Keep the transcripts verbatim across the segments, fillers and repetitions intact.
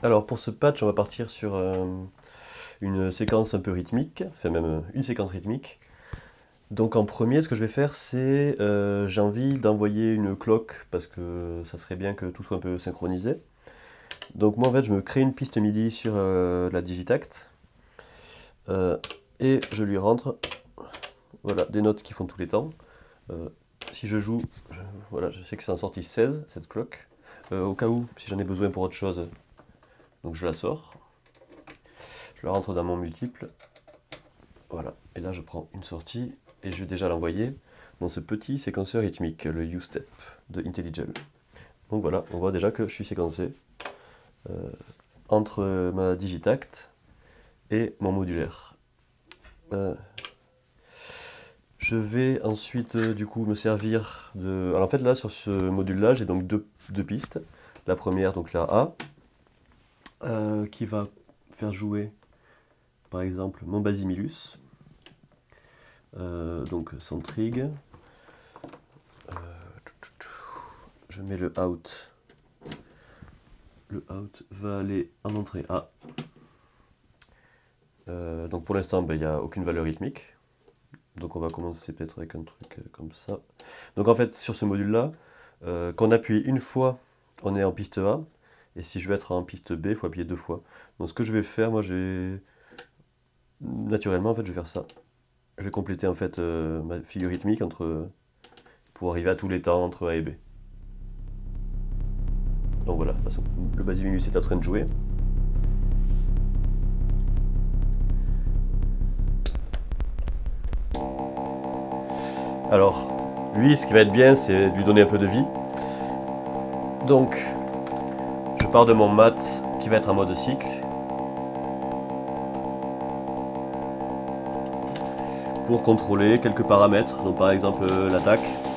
Alors pour ce patch, on va partir sur euh, une séquence un peu rythmique, enfin même euh, une séquence rythmique. Donc en premier, ce que je vais faire, c'est euh, j'ai envie d'envoyer une cloque parce que ça serait bien que tout soit un peu synchronisé. Donc moi en fait, je me crée une piste MIDI sur euh, la Digitact euh, et je lui rentre voilà, des notes qui font tous les temps. Euh, si je joue, je, voilà, je sais que c'est en sortie seize cette cloque. Euh, au cas où, si j'en ai besoin pour autre chose, donc je la sors. Je la rentre dans mon multiple. Voilà, et là je prends une sortie et je vais déjà l'envoyer dans ce petit séquenceur rythmique, le U-Step de IntelliGel. Donc voilà, on voit déjà que je suis séquencé euh, entre ma Digitact et mon modulaire. Euh, je vais ensuite euh, du coup me servir de... Alors en fait là sur ce module là j'ai donc deux, deux pistes. La première donc la A euh, qui va faire jouer par exemple mon Basimilus. Euh, donc sans trig. Euh, je mets le out. Le out va aller en entrée A. Euh, donc pour l'instant, ben, il n'y a aucune valeur rythmique. Donc on va commencer peut-être avec un truc comme ça. Donc en fait, sur ce module-là, euh, quand on appuie une fois, on est en piste A. Et si je veux être en piste B, il faut appuyer deux fois. Donc ce que je vais faire, moi j'ai... Naturellement, en fait, je vais faire ça. Je vais compléter en fait euh, ma figure rythmique entre, pour arriver à tous les temps entre A et B. Donc voilà, le Basimilus est en train de jouer. Alors, lui, ce qui va être bien, c'est de lui donner un peu de vie. Donc, je pars de mon mat qui va être en mode cycle. Pour contrôler quelques paramètres, donc par exemple euh, l'attaque.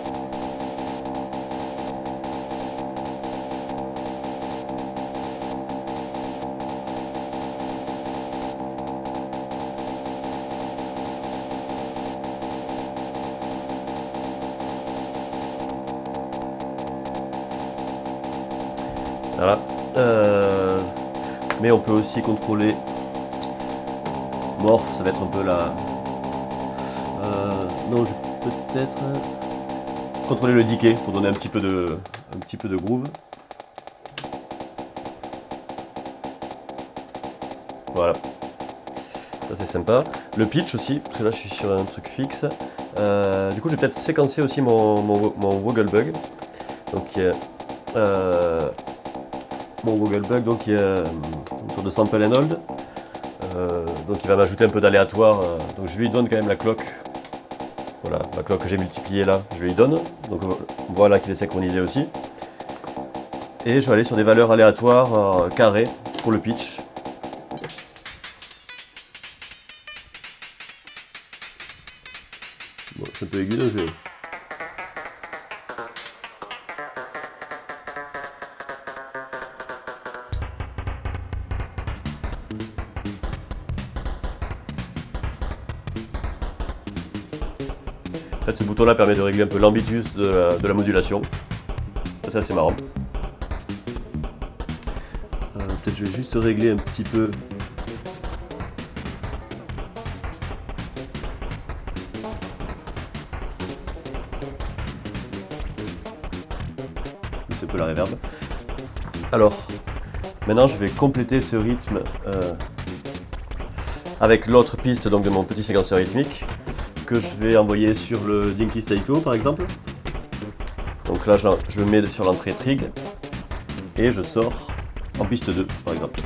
Voilà. Euh, mais on peut aussi contrôler morph, ça va être un peu la... Euh, non, je vais peut-être contrôler le decay pour donner un petit peu de, un petit peu de groove. Voilà. Ça c'est sympa. Le pitch aussi, parce que là je suis sur un truc fixe. Euh, du coup je vais peut-être séquencer aussi mon, mon, mon Wogglebug. Donc il y a euh, mon Wogglebug, donc il y a une sorte de sample and hold. Euh, donc il va m'ajouter un peu d'aléatoire. Euh, donc je lui donne quand même la cloque. Voilà, la cloque que j'ai multipliée là, je lui donne. Donc voilà qu'il est synchronisé aussi. Et je vais aller sur des valeurs aléatoires euh, carrées pour le pitch. Bon, c'est un peu aigu, donc je vais... En fait, ce bouton-là permet de régler un peu l'ambitus de la, de la modulation. C'est assez marrant. Euh, Peut-être je vais juste régler un petit peu. C'est un peu la reverb. Alors, maintenant je vais compléter ce rythme euh, avec l'autre piste donc, de mon petit séquenceur rythmique, que je vais envoyer sur le Dinky Seiko par exemple. Donc là je, je le mets sur l'entrée trig et je sors en piste deux par exemple.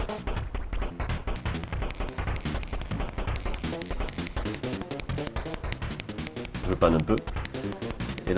Je panne un peu et là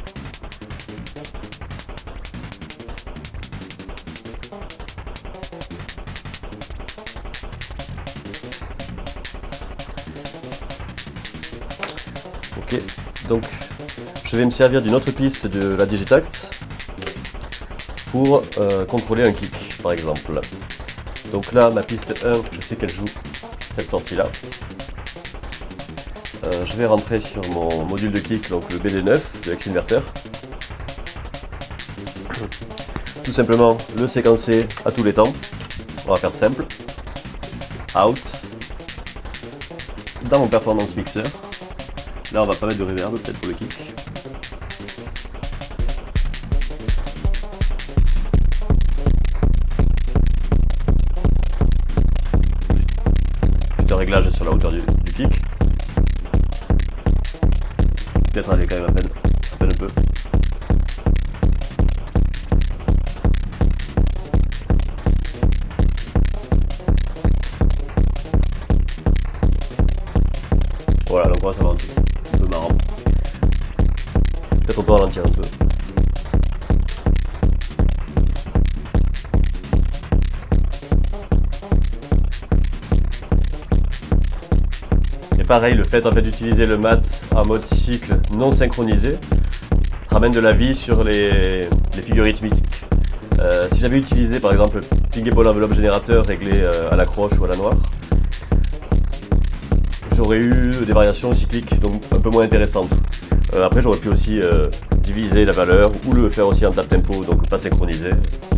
ok, donc je vais me servir d'une autre piste de la Digitact pour euh, contrôler un kick par exemple. Donc là ma piste un, je sais qu'elle joue cette sortie là. Euh, je vais rentrer sur mon module de kick, donc le B D neuf de l'ex-inverter. Tout simplement le séquencer à tous les temps. On va faire simple. Out. Dans mon performance mixer. Là on va pas mettre de reverb peut-être pour le kick. Juste un réglage sur la hauteur du, du kick. Peut-être aller quand même à peine, à peine un peu. Voilà, donc voilà, ça va un peu, un peu marrant. Peut-être on peut ralentir un peu. Et pareil, le fait en fait d'utiliser le mat en mode cycle non synchronisé ramène de la vie sur les, les figures rythmiques. Euh, si j'avais utilisé par exemple Pingable Envelope Générateur réglé euh, à la croche ou à la noire, j'aurais eu des variations cycliques donc un peu moins intéressantes. Euh, après j'aurais pu aussi euh, diviser la valeur ou le faire aussi en tap tempo donc pas synchronisé.